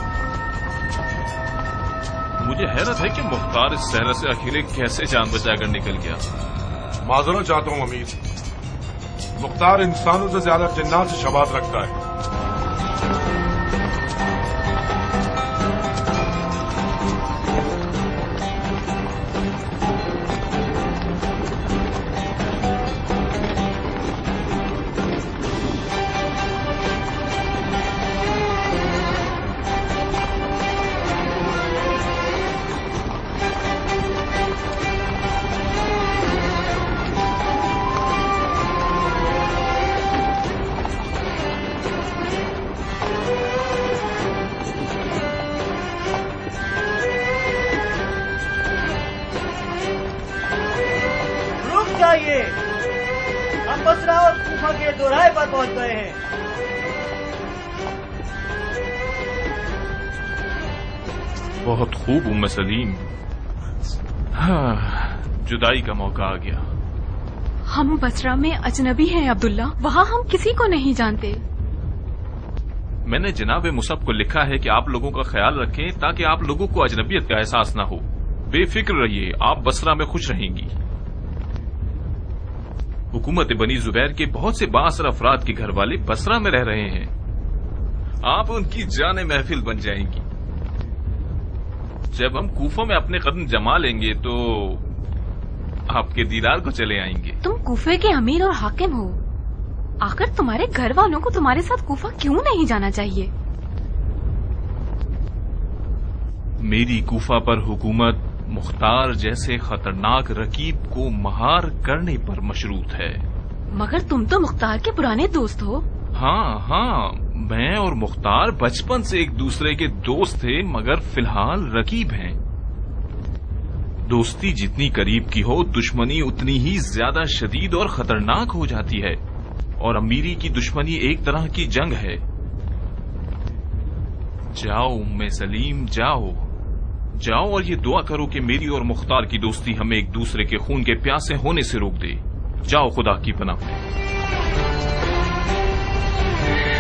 مجھے حیرت ہے کہ مختار اس صحرا سے اکیلے کیسے جان بچا کر نکل گیا۔ معذرت چاہتا ہوں امیر، مختار انسانوں سے زیادہ جنات سے شباہت رکھتا ہے۔ ہم بصرہ اور کوفہ کے دوراہے پر پہنچ گئے ہیں۔ بہت خوب ام سلیم، ہاں، جدائی کا موقع آ گیا۔ ہم بصرہ میں اجنبی ہیں عبداللہ، وہاں ہم کسی کو نہیں جانتے۔ میں نے جناب مصعب کو لکھا ہے کہ آپ لوگوں کا خیال رکھیں تاکہ آپ لوگوں کو اجنبیت کا احساس نہ ہو۔ بے فکر رہیے، آپ بصرہ میں خوش رہیں گی۔ حکومت بنی زبیر کے بہت سے بااثر افراد کے گھر والے بصرہ میں رہ رہے ہیں، آپ ان کی جان محفل بن جائیں گی۔ جب ہم کوفہ میں اپنے قدم جما لیں گے تو آپ کے دیدار کو چلے آئیں گے۔ تم کوفے کے امیر اور حاکم ہو، آخر تمہارے گھر والوں کو تمہارے ساتھ کوفہ کیوں نہیں جانا چاہیے؟ میری کوفہ پر حکومت مختار جیسے خطرناک رقیب کو مہار کرنے پر مشروط ہے۔ مگر تم تو مختار کے پرانے دوست ہو۔ ہاں ہاں، میں اور مختار بچپن سے ایک دوسرے کے دوست تھے، مگر فی الحال رقیب ہیں۔ دوستی جتنی قریب کی ہو، دشمنی اتنی ہی زیادہ شدید اور خطرناک ہو جاتی ہے، اور امیری کی دشمنی ایک طرح کی جنگ ہے۔ جاؤ ام سلیم، جاؤ جاؤ اور یہ دعا کرو کہ میری اور مختار کی دوستی ہمیں ایک دوسرے کے خون کے پیاسے ہونے سے روک دے۔ جاؤ خدا کی پناہ میں۔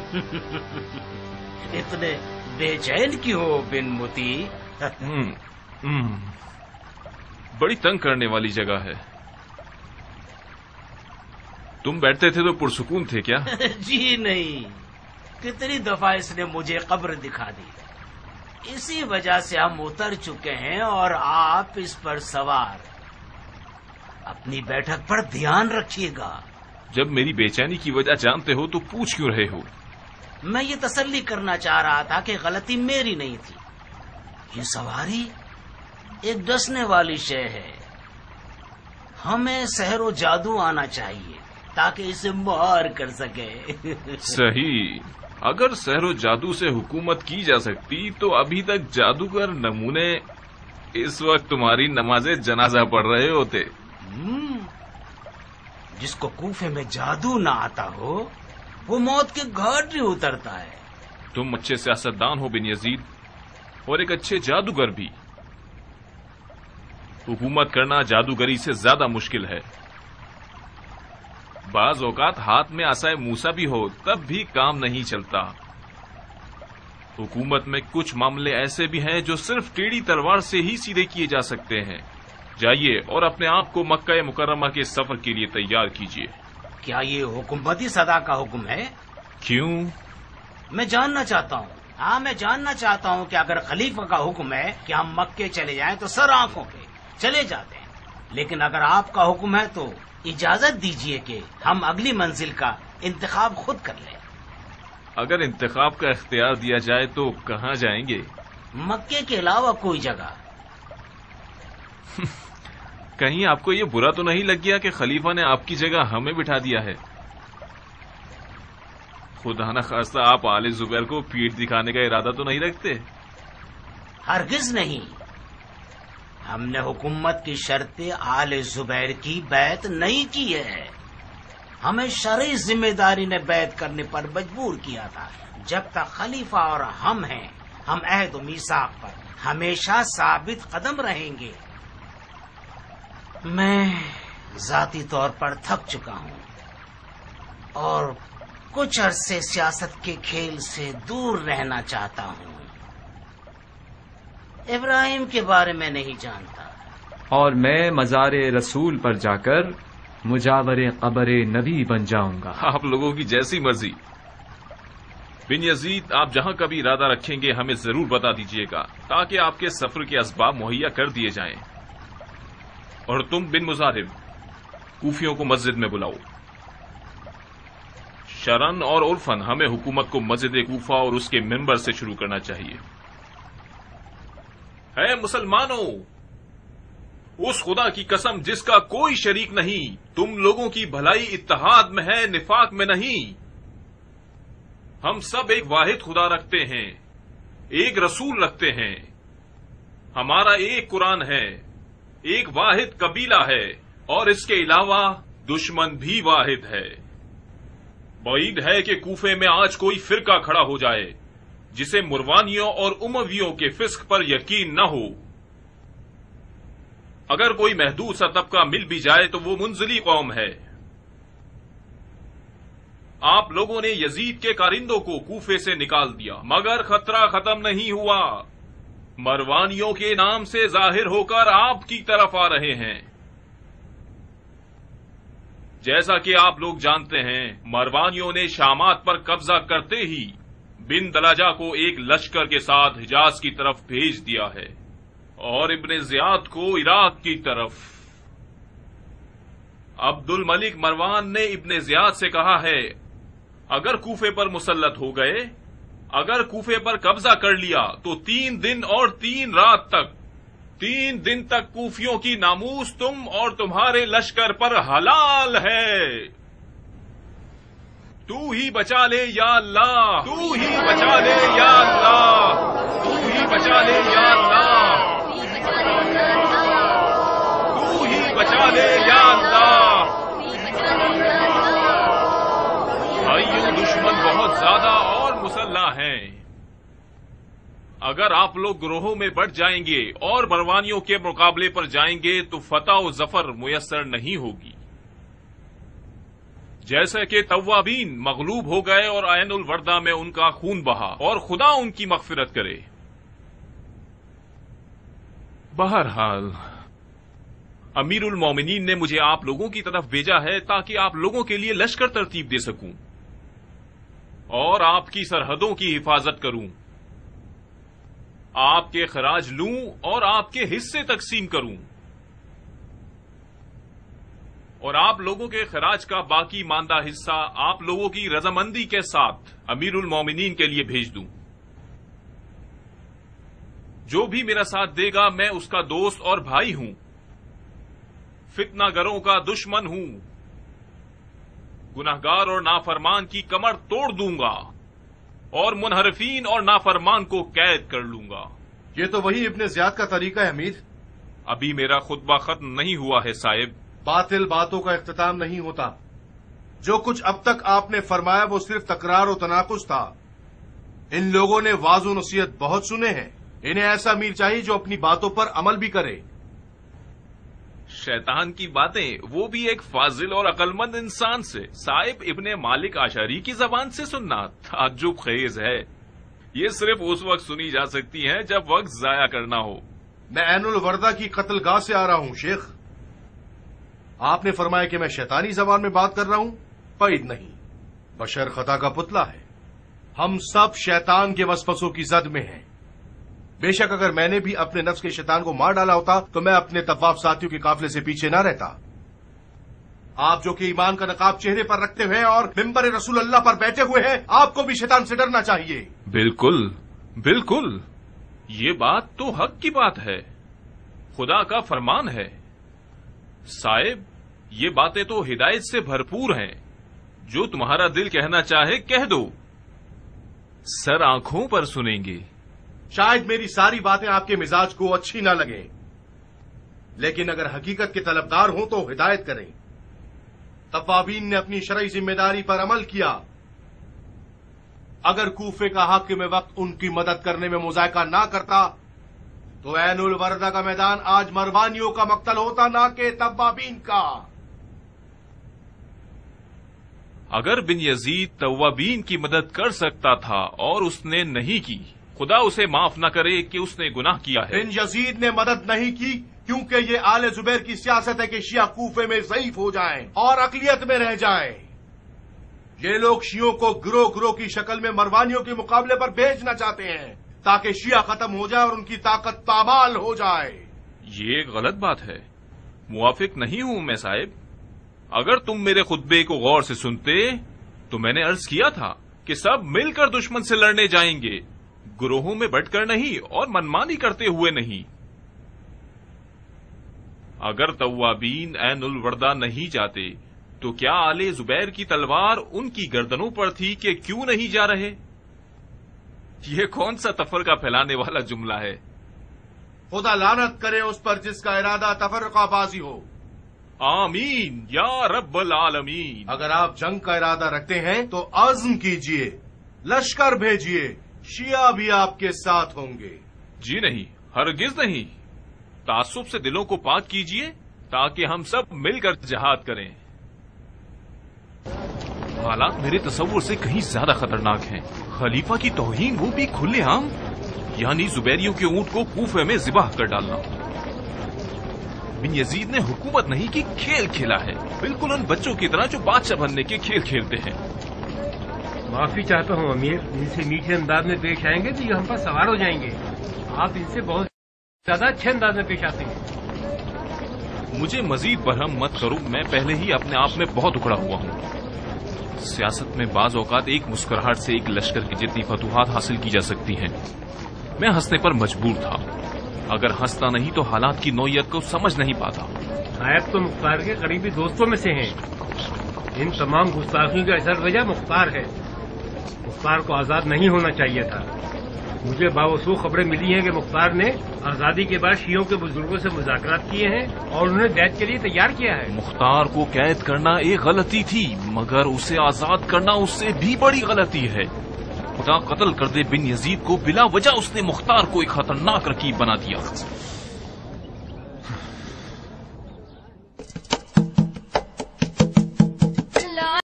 اتنے بے چین کیوں ہو بن متی؟ ہم، ہم، بڑی تنگ کرنے والی جگہ ہے. تم بیٹھتے تھے تو پرسکون تھے کیا؟ جی نہیں، کتنی دفعہ اس نے مجھے قبر دکھا دی. اسی وجہ سے ہم اتر چکے ہیں اور آپ اس پر سوار. اپنی بیٹھک پر دھیان رکھیے گا. جب میری بے چینی کی وجہ جانتے ہو تو پوچھ کیوں رہے ہو؟ میں یہ تسلی کرنا چاہ رہا تھا کہ غلطی میری نہیں تھی. یہ سواری ایک ڈسنے والی شے ہے. ہمیں سحر و جادو آنا چاہیے تاکہ اسے مہار کر سکے. صحیح. اگر سحر و جادو سے حکومت کی جا سکتی تو ابھی تک جادوگر نمونے اس وقت تمہاری نماز جنازہ پڑھ رہے ہوتے. جس کو کوفے میں جادو نہ آتا ہو وہ موت کے گھاٹ نہیں اترتا ہے. تم اچھے سیاستدان ہو بن یزید اور ایک اچھے جادوگر بھی. حکومت کرنا جادوگری سے زیادہ مشکل ہے. بعض اوقات ہاتھ میں عصائے موسیٰ بھی ہو تب بھی کام نہیں چلتا. حکومت میں کچھ معاملے ایسے بھی ہیں جو صرف ٹیڑھی تلوار سے ہی سیدھے کیے جا سکتے ہیں. جائیے اور اپنے آپ کو مکہ مکرمہ کے سفر کے لیے تیار کیجیے. کیا یہ حکومتی صدا کا حکم ہے؟ کیوں؟ میں جاننا چاہتا ہوں. ہاں میں جاننا چاہتا ہوں کہ اگر خلیفہ کا حکم ہے کہ ہم مکے چلے جائیں تو سر آنکھوں پہ چلے جاتے ہیں. لیکن اگر آپ کا حکم ہے تو اجازت دیجیے کہ ہم اگلی منزل کا انتخاب خود کر لیں. اگر انتخاب کا اختیار دیا جائے تو کہاں جائیں گے؟ مکے کے علاوہ کوئی جگہ. کہیں آپ کو یہ برا تو نہیں لگ گیا کہ خلیفہ نے آپ کی جگہ ہمیں بٹھا دیا ہے؟ خدا نہ خواستہ آپ آل زبیر کو پیٹھ دکھانے کا ارادہ تو نہیں رکھتے؟ ہرگز نہیں. ہم نے حکومت کی شرط آل زبیر کی بیعت نہیں کی ہے. ہمیں شرعی ذمہ داری نے بیعت کرنے پر مجبور کیا تھا. جب تک خلیفہ اور ہم ہیں ہم عہد و میثاق پر ہمیشہ ثابت قدم رہیں گے. میں ذاتی طور پر تھک چکا ہوں اور کچھ عرصے سیاست کے کھیل سے دور رہنا چاہتا ہوں. ابراہیم کے بارے میں نہیں جانتا. اور میں مزار رسول پر جا کر مجاور قبر نبی بن جاؤں گا. آپ لوگوں کی جیسی مرضی. بن یزید آپ جہاں کا بھی ارادہ رکھیں گے ہمیں ضرور بتا دیجیے گا تاکہ آپ کے سفر کے اسباب مہیا کر دیے جائیں. اور تم بن مزاحم کوفیوں کو مسجد میں بلاؤ. شرن اور عرفن ہمیں حکومت کو مسجد کوفہ اور اس کے ممبر سے شروع کرنا چاہیے. اے مسلمانوں، اس خدا کی قسم جس کا کوئی شریک نہیں، تم لوگوں کی بھلائی اتحاد میں ہے، نفاق میں نہیں. ہم سب ایک واحد خدا رکھتے ہیں، ایک رسول رکھتے ہیں. ہمارا ایک قرآن ہے، ایک واحد قبیلہ ہے اور اس کے علاوہ دشمن بھی واحد ہے. بعید ہے کہ کوفے میں آج کوئی فرقہ کھڑا ہو جائے جسے مروانیوں اور امویوں کے فسق پر یقین نہ ہو. اگر کوئی محدود سا طبقہ مل بھی جائے تو وہ منزلی قوم ہے. آپ لوگوں نے یزید کے کارندوں کو کوفے سے نکال دیا مگر خطرہ ختم نہیں ہوا. مروانیوں کے نام سے ظاہر ہو کر آپ کی طرف آ رہے ہیں. جیسا کہ آپ لوگ جانتے ہیں مروانیوں نے شامات پر قبضہ کرتے ہی بن دلاجہ کو ایک لشکر کے ساتھ حجاز کی طرف بھیج دیا ہے اور ابن زیاد کو عراق کی طرف. عبد الملک مروان نے ابن زیاد سے کہا ہے اگر کوفے پر مسلط ہو گئے، اگر کوفے پر قبضہ کر لیا تو تین دن اور تین رات تک تین دن تک کوفیوں کی ناموس تم اور تمہارے لشکر پر حلال ہے. تو ہی بچا لے یا اللہ، تو ہی بچا لے یا اللہ، تو ہی بچا لے یا اللہ، تو ہی بچا لے یا اللہ. بھائیوں، دشمن بہت زیادہ اور مسلح ہیں. اگر آپ لوگ گروہوں میں بٹ جائیں گے اور مروانیوں کے مقابلے پر جائیں گے تو فتح و ظفر میسر نہیں ہوگی. جیسے کہ توابین مغلوب ہو گئے اور عین الوردہ میں ان کا خون بہا، اور خدا ان کی مغفرت کرے۔ بہرحال امیر المومنین نے مجھے آپ لوگوں کی طرف بھیجا ہے تاکہ آپ لوگوں کے لیے لشکر ترتیب دے سکوں اور آپ کی سرحدوں کی حفاظت کروں، آپ کے خراج لوں اور آپ کے حصے تقسیم کروں، اور آپ لوگوں کے خراج کا باقی ماندہ حصہ آپ لوگوں کی رضامندی کے ساتھ امیر المومنین کے لیے بھیج دوں۔ جو بھی میرا ساتھ دے گا میں اس کا دوست اور بھائی ہوں، فتنہ گروں کا دشمن ہوں، گناہگار اور نافرمان کی کمر توڑ دوں گا اور منحرفین اور نافرمان کو قید کر لوں گا۔ یہ تو وہی ابن زیاد کا طریقہ ہے امیر۔ ابھی میرا خطبہ ختم نہیں ہوا ہے صاحب۔ باطل باتوں کا اختتام نہیں ہوتا۔ جو کچھ اب تک آپ نے فرمایا وہ صرف تکرار و تناقض تھا۔ ان لوگوں نے واضح و نصیحت بہت سنے ہیں، انہیں ایسا امیر چاہیے جو اپنی باتوں پر عمل بھی کرے۔ شیطان کی باتیں، وہ بھی ایک فاضل اور عقلمند انسان سے۔ صاحب ابن مالک اشعری کی زبان سے سننا تعجب خیز ہے۔ یہ صرف اس وقت سنی جا سکتی ہیں جب وقت ضائع کرنا ہو۔ میں عین الوردہ کی قتل گاہ سے آ رہا ہوں شیخ۔ آپ نے فرمایا کہ میں شیطانی زبان میں بات کر رہا ہوں؟ بعید نہیں، بشر خطا کا پتلا ہے۔ ہم سب شیطان کے وسوسوں کی زد میں ہیں۔ بے شک اگر میں نے بھی اپنے نفس کے شیطان کو مار ڈالا ہوتا تو میں اپنے طواف ساتھیوں کے قافلے سے پیچھے نہ رہتا۔ آپ جو کہ ایمان کا نقاب چہرے پر رکھتے ہوئے اور ممبر رسول اللہ پر بیٹھے ہوئے ہیں، آپ کو بھی شیطان سے ڈرنا چاہیے۔ بالکل بالکل، یہ بات تو حق کی بات ہے، خدا کا فرمان ہے۔ صاحب یہ باتیں تو ہدایت سے بھرپور ہیں، جو تمہارا دل کہنا چاہے کہہ دو، سر آنکھوں پر سنیں گے۔ شاید میری ساری باتیں آپ کے مزاج کو اچھی نہ لگیں، لیکن اگر حقیقت کے طلبدار ہوں تو ہدایت کریں۔ توابین نے اپنی شرعی ذمہ داری پر عمل کیا۔ اگر کوفے کا حاکم وقت ان کی مدد کرنے میں مذائقہ نہ کرتا تو عین الوردہ کا میدان آج مروانیوں کا مقتل ہوتا، نہ کہ توابین کا۔ اگر بن یزید توابین کی مدد کر سکتا تھا اور اس نے نہیں کی، خدا اسے معاف نہ کرے کہ اس نے گناہ کیا ہے۔ بن یزید نے مدد نہیں کی کیونکہ یہ آل زبیر کی سیاست ہے کہ شیعہ کوفے میں ضعیف ہو جائیں اور اقلیت میں رہ جائیں۔ یہ لوگ شیعوں کو گروہ گروہ کی شکل میں مروانیوں کے مقابلے پر بھیجنا چاہتے ہیں تاکہ شیعہ ختم ہو جائے اور ان کی طاقت پامال ہو جائے۔ یہ ایک غلط بات ہے، موافق نہیں ہوں میں صاحب۔ اگر تم میرے خطبے کو غور سے سنتے تو میں نے عرض کیا تھا کہ سب مل کر دشمن سے لڑنے جائیں گے، گروہوں میں بٹ کر نہیں اور منمانی کرتے ہوئے نہیں۔ اگر توابین عین الوردہ نہیں جاتے تو کیا آل زبیر کی تلوار ان کی گردنوں پر تھی کہ کیوں نہیں جا رہے؟ یہ کون سا تفرقہ پھیلانے والا جملہ ہے؟ خدا لعنت کرے اس پر جس کا ارادہ تفرقہ بازی ہو۔ آمین یا رب العالمین۔ اگر آپ جنگ کا ارادہ رکھتے ہیں تو عزم کیجئے، لشکر بھیجئے، شیعہ بھی آپ کے ساتھ ہوں گے۔ جی نہیں، ہرگز نہیں۔ تعصب سے دلوں کو پاک کیجئے تاکہ ہم سب مل کر جہاد کریں۔ حالات میرے تصور سے کہیں زیادہ خطرناک ہیں۔ خلیفہ کی توہین، وہ بھی کھلے عام، یعنی زبیریوں کے اونٹ کو کوفے میں ذبح کر ڈالنا۔ بن یزید نے حکومت نہیں کی، کھیل کھیلا ہے، بالکل ان بچوں کی طرح جو بادشاہ بننے کے کھیل کھیلتے ہیں۔ معافی چاہتا ہوں امیر، ان سے میٹھے انداز میں پیش آئیں گے تو یہ ہم پر سوار ہو جائیں گے۔ آپ ان سے بہت زیادہ اچھے انداز میں پیش آتے ہیں۔ مجھے مزید برہم مت کرو، میں پہلے ہی اپنے آپ میں بہت اکڑا ہوا ہوں۔ سیاست میں بعض اوقات ایک مسکراہٹ سے ایک لشکر کی جتنی فتوحات حاصل کی جا سکتی ہیں۔ میں ہنسنے پر مجبور تھا، اگر ہنستا نہیں تو حالات کی نوعیت کو سمجھ نہیں پاتا۔ صاحب تو مختار کے قریبی دوستوں میں سے ہیں، ان تمام گستاخیوں کا اثر وجہ مختار ہے۔ مختار کو آزاد نہیں ہونا چاہیے تھا۔ مجھے باوسوخ خبریں ملی ہیں کہ مختار نے آزادی کے بعد شیعوں کے بزرگوں سے مذاکرات کیے ہیں اور انہیں بیعت کے لیے تیار کیا ہے۔ مختار کو قید کرنا ایک غلطی تھی، مگر اسے آزاد کرنا اس سے بھی بڑی غلطی ہے۔ خدا قتل کر دے بن یزید کو، بلا وجہ اس نے مختار کو ایک خطرناک رقیب بنا دیا۔